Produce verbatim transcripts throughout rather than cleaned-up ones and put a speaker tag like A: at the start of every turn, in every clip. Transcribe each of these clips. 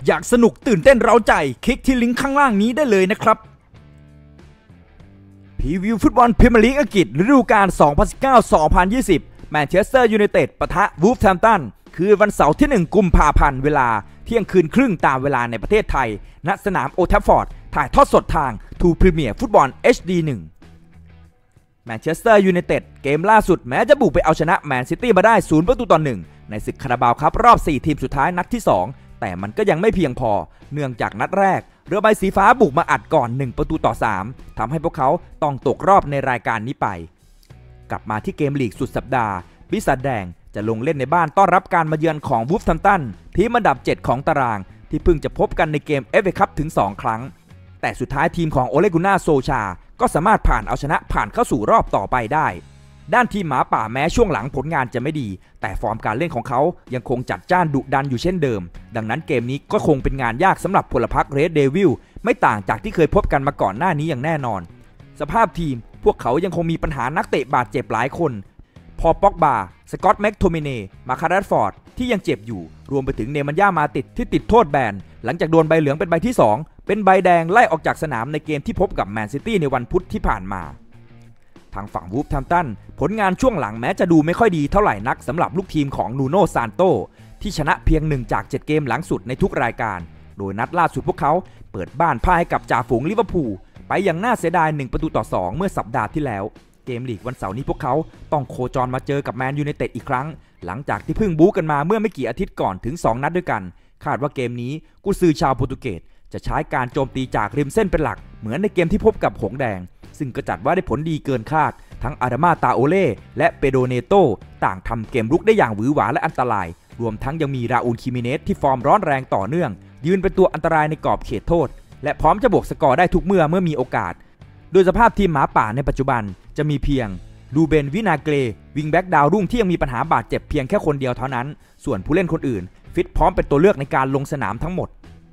A: อยากสนุกตื่นเต้นเร้าใจคลิกที่ลิงก์ข้างล่างนี้ได้เลยนะครับพรีวิวฟุตบอลพรีเมียร์ลีกอังกฤษฤดูกาล สองพันสิบเก้า สองพันยี่สิบ แมนเชสเตอร์ยูไนเต็ดปะทะวูฟแฮมป์ตันคือวันเสาร์ที่หนึ่งกุมภาพันธ์เวลาเที่ยงคืนครึ่งตามเวลาในประเทศไทยณสนามโอลด์แทรฟฟอร์ดถ่ายทอดสดทางทูพรีเมียร์ฟุตบอล เอช ดี หนึ่ง แมนเชสเตอร์ยูไนเต็ดเกมล่าสุดแม้จะบุกไปเอาชนะแมนซิตี้มาได้ศูนย์ประตูต่อหนึ่งในศึกคาราบาวคัพรอบสี่ทีมสุดท้ายนัดที่สองแต่มันก็ยังไม่เพียงพอเนื่องจากนัดแรกเรือใบสีฟ้าบุกมาอัดก่อนหนึ่งประตูต่อสามทำให้พวกเขาต้องตกรอบในรายการนี้ไปกลับมาที่เกมลีกสุดสัปดาห์ปีศาจแดงจะลงเล่นในบ้านต้อนรับการมาเยือนของวูฟแฮมป์ตันทีมอันดับเจ็ดของตารางที่เพิ่งจะพบกันในเกม เอฟ เอ คัพถึงสองครั้งแต่สุดท้ายทีมของโอเลกุน่าโซชาก็สามารถผ่านเอาชนะผ่านเข้าสู่รอบต่อไปได้ด้านทีมหมาป่าแม้ช่วงหลังผลงานจะไม่ดีแต่ฟอร์มการเล่นของเขายังคงจัดจ้านดุดันอยู่เช่นเดิมดังนั้นเกมนี้ก็คงเป็นงานยากสำหรับพลพรรคเรดเดวิลไม่ต่างจากที่เคยพบกันมาก่อนหน้านี้อย่างแน่นอนสภาพทีมพวกเขายังคงมีปัญหานักเตะบาดเจ็บหลายคนพอป็อกบาสกอตต์แม็กโทมิเน่มาคาร์ดฟอร์ดที่ยังเจ็บอยู่รวมไปถึงเนมันย่ามาติดที่ติดโทษแบนหลังจากโดนใบเหลืองเป็นใบที่สองเป็นใบแดงไล่ออกจากสนามในเกมที่พบกับแมนซิตี้ในวันพุธที่ผ่านมาทางฝั่งวูฟแฮมป์ตันผลงานช่วงหลังแม้จะดูไม่ค่อยดีเท่าไหร่นักสำหรับลูกทีมของนูโน่ซานโตที่ชนะเพียงหนึ่งจากเจ็ดเกมหลังสุดในทุกรายการโดยนัดล่าสุดพวกเขาเปิดบ้านพ่ายให้กับจ่าฝูงลิเวอร์พูลไปอย่างน่าเสียดายหนึ่งประตูต่อสองเมื่อสัปดาห์ที่แล้วเกมลีกวันเสาร์นี้พวกเขาต้องโคจรมาเจอกับแมนยูไนเต็ดอีกครั้งหลังจากที่เพิ่งบู๊กันมาเมื่อไม่กี่อาทิตย์ก่อนถึงสองนัดด้วยกันคาดว่าเกมนี้กุนซือชาวโปรตุเกสจะใช้การโจมตีจากริมเส้นเป็นหลักเหมือนในเกมที่พบกับหงส์แดงซึ่งก็จัดว่าได้ผลดีเกินคาดทั้งอาดามาตาโอเล่และเปโดเนโตต่างทำเกมรุกได้อย่างหวือหวาและอันตรายรวมทั้งยังมีราอูลคิมิเนสที่ฟอร์มร้อนแรงต่อเนื่องยืนเป็นตัวอันตรายในกรอบเขตโทษและพร้อมจะบวกสกอร์ได้ทุกเมื่อเมื่อมีโอกาสโดยสภาพทีมหมาป่าในปัจจุบันจะมีเพียงดูเบนวินาเกรวิงแบ็กดาวรุ่งที่ยังมีปัญหาบาดเจ็บเพียงแค่คนเดียวเท่านั้นส่วนผู้เล่นคนอื่นฟิตพร้อมเป็นตัวเลือกในการลงสนามทั้งหมด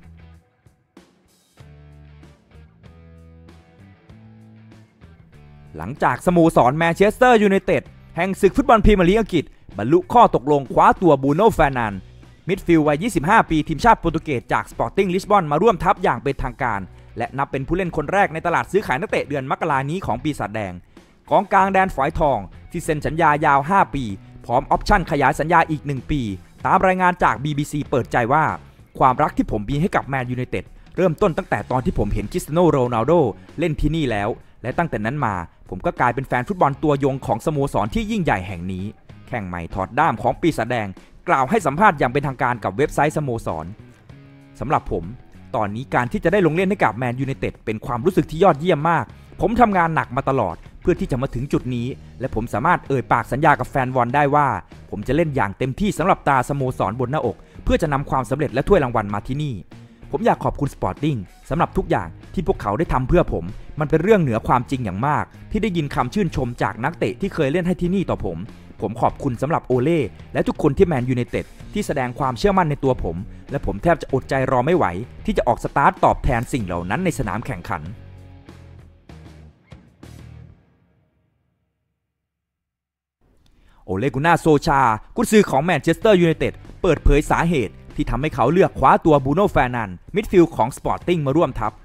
A: หลังจากสโมสรแมนเชสเตอร์ยูไนเต็ดแห่งศึกฟุตบอลพรีเมียร์ลีกอังกฤษบรรลุข้อตกลงคว้าตัวบูโน่ เฟร์นันด์มิดฟิลด์วัยยี่สิบห้าปีทีมชาติโปรตุเกสจากสปอร์ติ้งลิสบอนมาร่วมทัพอย่างเป็นทางการและนับเป็นผู้เล่นคนแรกในตลาดซื้อขายนักเตะเดือนมกราคมนี้ของปีศาจแดงกองกลางแดนฝอยทองที่เซ็นสัญญายาวห้าปีพร้อมออปชั่นขยายสัญญาอีกหนึ่งปีตามรายงานจาก บี บี ซี เปิดใจว่าความรักที่ผมมีให้กับแมนยูไนเต็ดเริ่มต้นตั้งแต่ตอนที่ผมเห็นคริสเตียโนโรนัลโดเล่นที่นี่แล้วและตั้งแต่นั้นมาผมก็กลายเป็นแฟนฟุตบอลตัวยงของสโมสรที่ยิ่งใหญ่แห่งนี้แข่งใหม่ถอดด้ามของปีศาจแดงกล่าวให้สัมภาษณ์อย่างเป็นทางการกับเว็บไซต์สโมสรสำหรับผมตอนนี้การที่จะได้ลงเล่นให้กับแมนยูไนเต็ดเป็นความรู้สึกที่ยอดเยี่ยมมากผมทำงานหนักมาตลอดเพื่อที่จะมาถึงจุดนี้และผมสามารถเอ่ยปากสัญญากับแฟนบอลได้ว่าผมจะเล่นอย่างเต็มที่สำหรับตาสโมสรบนหน้าอกเพื่อจะนำความสำเร็จและถ้วยรางวัลมาที่นี่ผมอยากขอบคุณสปอร์ติ้งสำหรับทุกอย่างที่พวกเขาได้ทำเพื่อผมมันเป็นเรื่องเหนือความจริงอย่างมากที่ได้ยินคำชื่นชมจากนักเตะที่เคยเล่นให้ที่นี่ต่อผมผมขอบคุณสำหรับโอเล่และทุกคนที่แมนยูไนเต็ดที่แสดงความเชื่อมั่นในตัวผมและผมแทบจะอดใจรอไม่ไหวที่จะออกสตาร์ทตอบแทนสิ่งเหล่านั้นในสนามแข่งขันโอเลกุน่าโซชากุนซือของแมนเชสเตอร์ยูไนเต็ดเปิดเผยสาเหตุที่ทำให้เขาเลือกคว้าตัวบูโน่ เฟร์นันด์มิดฟิลด์ของสปอร์ติ้งมาร่วมทัพ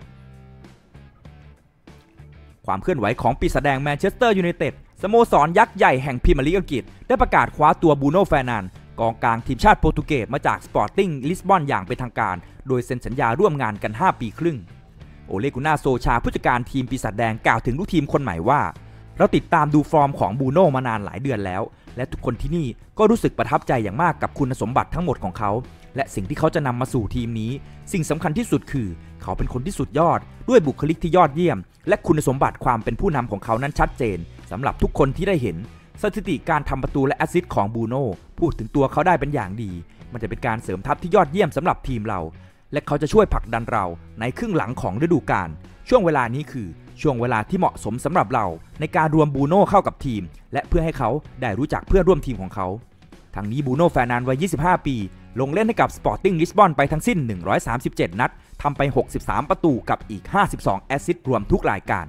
A: ความเคลื่อนไหวของปีศาจแดงแมนเชสเตอร์ยูไนเต็ดสโมสรยักษ์ใหญ่แห่งพรีเมียร์ลีกอังกฤษได้ประกาศคว้าตัวบูโน่ เฟร์นันด์กองกลางทีมชาติโปรตุเกสมาจากสปอร์ติ้งลิสบอนอย่างเป็นทางการโดยเซ็นสัญญาร่วมงานกันห้าปีครึ่งโอเลกุน่าโซชาผู้จัดการทีมปีศาจแดงกล่าวถึงลูกทีมคนใหม่ว่าเราติดตามดูฟอร์มของบูโน่มานานหลายเดือนแล้วและทุกคนที่นี่ก็รู้สึกประทับใจอย่างมากกับคุณสมบัติทั้งหมดของเขาและสิ่งที่เขาจะนำมาสู่ทีมนี้สิ่งสำคัญที่สุดคือเขาเป็นคนที่สุดยอดด้วยบุคลิกที่ยอดเยี่ยมและคุณสมบัติความเป็นผู้นำของเขานั้นชัดเจนสำหรับทุกคนที่ได้เห็นสถิติการทำประตูและแอสซิสต์ของบูโน่พูดถึงตัวเขาได้เป็นอย่างดีมันจะเป็นการเสริมทัพที่ยอดเยี่ยมสำหรับทีมเราและเขาจะช่วยผลักดันเราในครึ่งหลังของฤดูกาลช่วงเวลานี้คือช่วงเวลาที่เหมาะสมสำหรับเราในการรวมบูโน่เข้ากับทีมและเพื่อให้เขาได้รู้จักเพื่อนร่วมทีมของเขาทางนี้บูโน่ เฟร์นันด์วัยยี่สิบห้าปีลงเล่นให้กับสปอร์ติ้งลิสบอนไปทั้งสิ้นหนึ่งร้อยสามสิบเจ็ดนัดทำไปหกสิบสามประตูกับอีกห้าสิบสองแอสซิสต์รวมทุกรายการ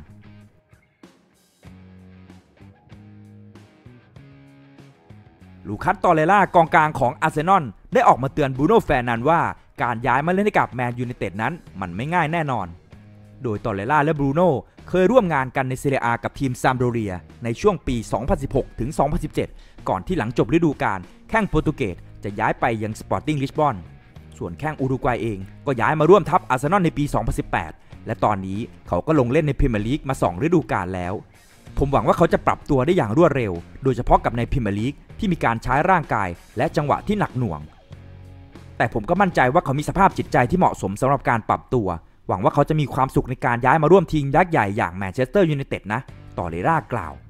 A: ลูคัส ตอเรล่ากองกลางของอาร์เซนอลได้ออกมาเตือนบูโน่ เฟร์นันด์ว่าการย้ายมาเล่นให้กับแมนยูไนเต็ดนั้นมันไม่ง่ายแน่นอนโดยตอร์เรล่าและบรูโน่เคยร่วมงานกันในซีเรีย อา กับทีมซัมโดเรียในช่วงปี สองพันสิบหก ถึง สองพันสิบเจ็ด ก่อนที่หลังจบฤดูกาลแข้งโปรตุเกสจะย้ายไปยังสปอร์ติ้งลิสบอนส่วนแข้งอุรุกวัยเองก็ย้ายมาร่วมทัพอาร์เซนอลในปี สองพันสิบแปด และตอนนี้เขาก็ลงเล่นในพรีเมียร์ลีกมาสองฤดูกาลแล้วผมหวังว่าเขาจะปรับตัวได้อย่างรวดเร็วโดยเฉพาะกับในพรีเมียร์ลีกที่มีการใช้ร่างกายและจังหวะที่หนักหน่วงแต่ผมก็มั่นใจว่าเขามีสภาพจิตใจที่เหมาะสมสำหรับการปรับตัวหวังว่าเขาจะมีความสุขในการย้ายมาร่วมทีมยักษ์ใหญ่อย่างแมนเชสเตอร์ยูไนเต็ดนะตอร์เรล่ากล่าว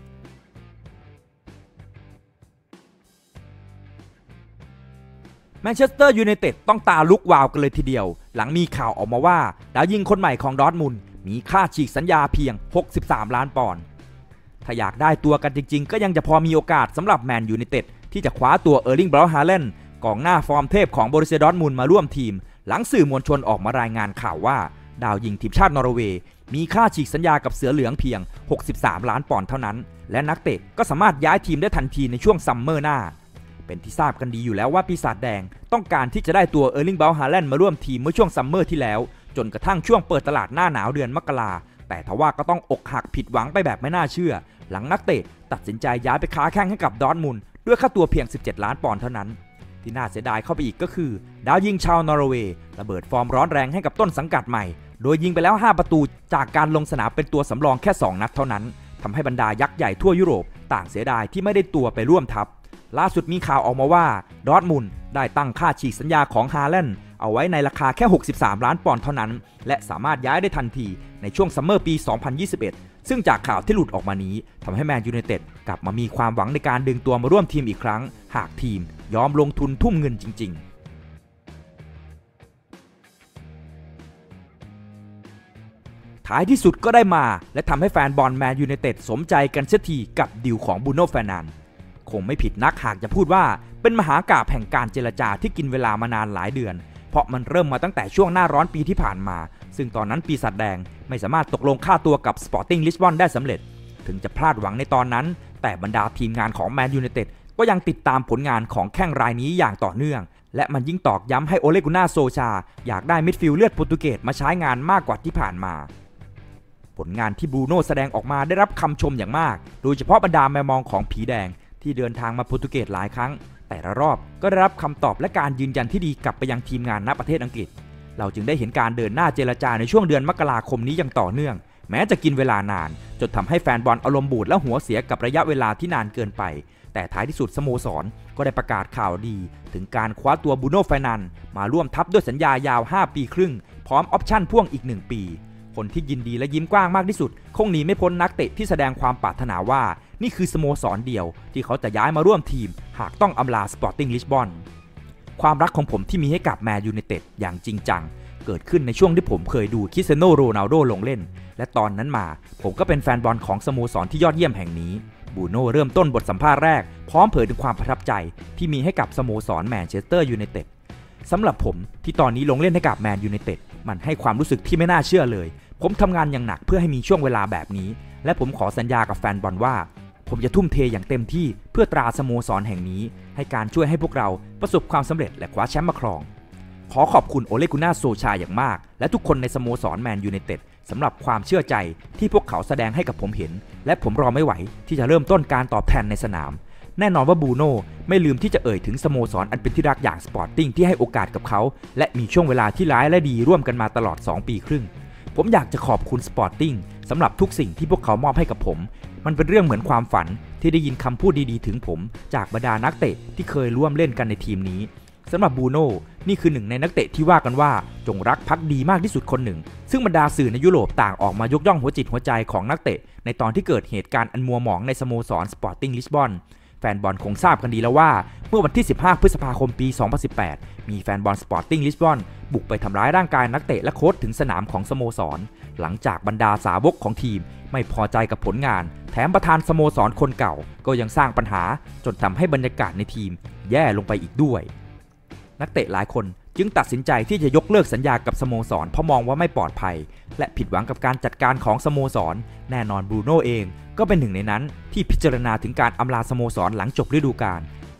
A: แมนเชสเตอร์ยูไนเต็ดต้องตาลุกวาวกันเลยทีเดียวหลังมีข่าวออกมาว่าดาวยิงคนใหม่ของดอร์ทมุนด์มีค่าฉีกสัญญาเพียงหกสิบสามล้านปอนด์ถ้าอยากได้ตัวกันจริงๆก็ยังจะพอมีโอกาสสำหรับแมนยูไนเต็ดที่จะคว้าตัวเออร์ลิง บราวน์ ฮาแลนด์กองหน้าฟอร์มเทพของโบรุสเซีย ดอร์ทมุนด์มาร่วมทีมหลังสื่อมวลชนออกมารายงานข่าวว่าดาวยิงทีมชาตินอร์เวย์มีค่าฉีกสัญญากับเสือเหลืองเพียงหกสิบสามล้านปอนด์เท่านั้นและนักเตะก็สามารถย้ายทีมได้ทันทีในช่วงซัมเมอร์หน้าเป็นที่ทราบกันดีอยู่แล้วว่าปีศาจแดงต้องการที่จะได้ตัวเออร์ลิง บราวน์ ฮาแลนด์มาร่วมทีมเมื่อช่วงซัมเมอร์ที่แล้วจนกระทั่งช่วงเปิดตลาดหน้าหนาวเดือนมกราแต่ทว่าก็ต้องอกหักผิดหวังไปแบบไม่น่าเชื่อหลังนักเตะตัดสินใจย้ายไปค้าแข้งให้กับดอร์ทมุนด์ด้วยค่าตัวเพียงสิบเจ็ดล้านปอนด์เท่านั้นที่น่าเสียดายเข้าไปอีกก็คือดาวยิงชาวนอร์เวย์ระเบิดฟอร์มร้อนแรงให้กับต้นสังกัดใหม่โดยยิงไปแล้วห้าประตูจากการลงสนามเป็นตัวสำรองแค่สองนัดเท่านั้นทำให้บรรดายักษ์ใหญ่ทั่วยุโรปต่างเสียดายที่ไม่ได้ตัวไปร่วมทัพล่าสุดมีข่าวออกมาว่าดอร์ทมุนด์ได้ตั้งค่าฉีกสัญญาของฮาแลนด์เอาไว้ในราคาแค่หกสิบสามล้านปอนด์เท่านั้นและสามารถย้ายได้ทันทีในช่วงซัมเมอร์ปี สองพันยี่สิบเอ็ด ซึ่งจากข่าวที่หลุดออกมานี้ทำให้แมนยูไนเต็ดกลับมามีความหวังในการดึงตัวมาร่วมทีมอีกครั้งหากทีมยอมลงทุนทุ่มเงินจริงๆท้ายที่สุดก็ได้มาและทำให้แฟนบอลแมนยูไนเต็ดสมใจกันเสียทีกับดีลของบรูโน่ เฟร์นันเดสคงไม่ผิดนักหากจะพูดว่าเป็นมหากาพย์แห่งการเจรจาที่กินเวลามานานหลายเดือนเพราะมันเริ่มมาตั้งแต่ช่วงหน้าร้อนปีที่ผ่านมาซึ่งตอนนั้นปีศาจแดงไม่สามารถตกลงค่าตัวกับสปอร์ติ้งลิสบอนได้สำเร็จถึงจะพลาดหวังในตอนนั้นแต่บรรดาทีมงานของแมนยูไนเต็ดก็ยังติดตามผลงานของแข้งรายนี้อย่างต่อเนื่องและมันยิ่งตอกย้ำให้โอเลกุน่า โซชาอยากได้มิดฟิลด์เลือดโปรตุเกสมาใช้งานมากกว่าที่ผ่านมาผลงานที่บรูโน่แสดงออกมาได้รับคำชมอย่างมากโดยเฉพาะบรรดาแมวมองของผีแดงที่เดินทางมาโปรตุเกสหลายครั้งแต่ละรอบก็ได้รับคำตอบและการยืนยันที่ดีกลับไปยังทีมงานณประเทศอังกฤษเราจึงได้เห็นการเดินหน้าเจรจาในช่วงเดือนมกราคมนี้อย่างต่อเนื่องแม้จะกินเวลานานจนทำให้แฟนบอลอารมณ์บูดและหัวเสียกับระยะเวลาที่นานเกินไปแต่ท้ายที่สุดสโมสรก็ได้ประกาศข่าวดีถึงการคว้าตัวบรูโน่ เฟร์นันเดสมาร่วมทัพด้วยสัญญายาวห้าปีครึ่งพร้อมออปชั่นพ่วงอีกหนึ่งปีคนที่ยินดีและยิ้มกว้างมากที่สุดคงหนีไม่พ้นนักเตะที่แสดงความปรารถนาว่านี่คือสโมสรเดียวที่เขาจะย้ายมาร่วมทีมหากต้องอำลาสปอร์ติ้งลิสบอนความรักของผมที่มีให้กับแมนยูไนเต็ดอย่างจริงจังเกิดขึ้นในช่วงที่ผมเคยดูคริสเตียโน โรนัลโดลงเล่นและตอนนั้นมาผมก็เป็นแฟนบอลของสโมสรที่ยอดเยี่ยมแห่งนี้บรูโน่เริ่มต้นบทสัมภาษณ์แรกพร้อมเผยถึงความประทับใจที่มีให้กับสโมสรแมนเชสเตอร์ยูไนเต็ดสำหรับผมที่ตอนนี้ลงเล่นให้กับแมนยูไนเต็ดมันให้ความรู้สึกที่ไม่น่าเชื่อเลยผมทำงานอย่างหนักเพื่อให้มีช่วงเวลาแบบนี้และผมขอสัญญากับแฟนบอลว่าผมจะทุ่มเทอย่างเต็มที่เพื่อตราสโมสรแห่งนี้ให้การช่วยให้พวกเราประสบความสำเร็จและคว้าแชมป์มาครองขอขอบคุณโอเลกุน่า โซชาอย่างมากและทุกคนในสโมสรแมนยูไนเต็ดสำหรับความเชื่อใจที่พวกเขาแสดงให้กับผมเห็นและผมรอไม่ไหวที่จะเริ่มต้นการตอบแทนในสนามแน่นอนว่าบรูโน่ไม่ลืมที่จะเอ่ยถึงสโมสรอันเป็นที่รักอย่างสปอร์ติ้งที่ให้โอกาสกับเขาและมีช่วงเวลาที่ร้ายและดีร่วมกันมาตลอดสองปีครึ่งผมอยากจะขอบคุณสปอร์ติ้งสำหรับทุกสิ่งที่พวกเขามอบให้กับผมมันเป็นเรื่องเหมือนความฝันที่ได้ยินคำพูดดีๆถึงผมจากบรรดานักเตะที่เคยร่วมเล่นกันในทีมนี้สำหรับบรูโน่นี่คือหนึ่งในนักเตะที่ว่ากันว่าจงรักภักดีมากที่สุดคนหนึ่งซึ่งบรรดาสื่อในยุโรปต่างออกมายกย่องหัวจิตหัวใจของนักเตะในตอนที่เกิดเหตุการณ์อันมัวหมองในสโมสรสปอร์ติ้งลิสบอนแฟนบอลคงทราบกันดีแล้วว่าเมื่อวันที่สิบห้าพฤษภาคมปีสองพันสิบแปดมีแฟนบอลสปอร์ติ้งลิสบอนบุกไปทำร้ายร่างกายนักเตะและโค้ชถึงสนามของสโมสรหลังจากบรรดาสาวกของทีมไม่พอใจกับผลงานแถมประธานสโมสรคนเก่าก็ยังสร้างปัญหาจนทำให้บรรยากาศในทีมแย่ลงไปอีกด้วยนักเตะหลายคนจึงตัดสินใจที่จะยกเลิกสัญญากับสโมสรเพราะมองว่าไม่ปลอดภัยและผิดหวังกับการจัดการของสโมสรแน่นอนบรูโน่เองก็เป็นหนึ่งในนั้นที่พิจารณาถึงการอำลาสโมสรหลังจบฤดูกาลพ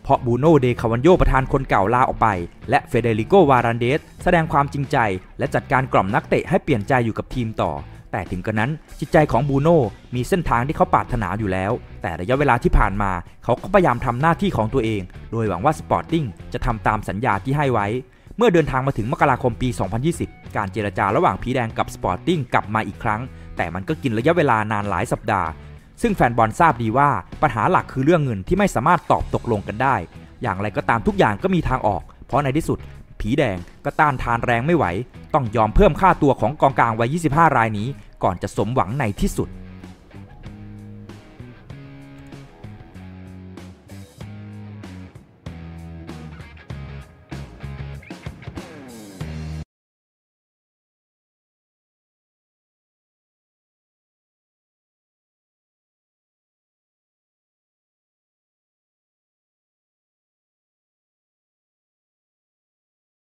A: ราะบูโน่เดคาวันโยประธานคนเก่าลาออกไปและเฟเดริโกวารันเดสแสดงความจริงใจและจัดการกล่อมนักเตะให้เปลี่ยนใจอยู่กับทีมต่อแต่ถึงกระนั้นจิตใจของบูโน่มีเส้นทางที่เขาปรารถนาอยู่แล้วแต่ระยะเวลาที่ผ่านมาเขาก็พยายามทำหน้าที่ของตัวเองโดยหวังว่าสปอร์ติ้งจะทำตามสัญญาที่ให้ไว้เมื่อเดินทางมาถึงมกราคมปี สองพันยี่สิบ การเจรจาระหว่างผีแดงกับสปอร์ติ้งกลับมาอีกครั้งแต่มันก็กินระยะเวลานานหลายสัปดาห์ซึ่งแฟนบอลทราบดีว่าปัญหาหลักคือเรื่องเงินที่ไม่สามารถตอบตกลงกันได้อย่างไรก็ตามทุกอย่างก็มีทางออกเพราะในที่สุดผีแดงก็ต้านทานแรงไม่ไหวต้องยอมเพิ่มค่าตัวของกองกลางวัยยี่สิบห้ารายนี้ก่อนจะสมหวังในที่สุด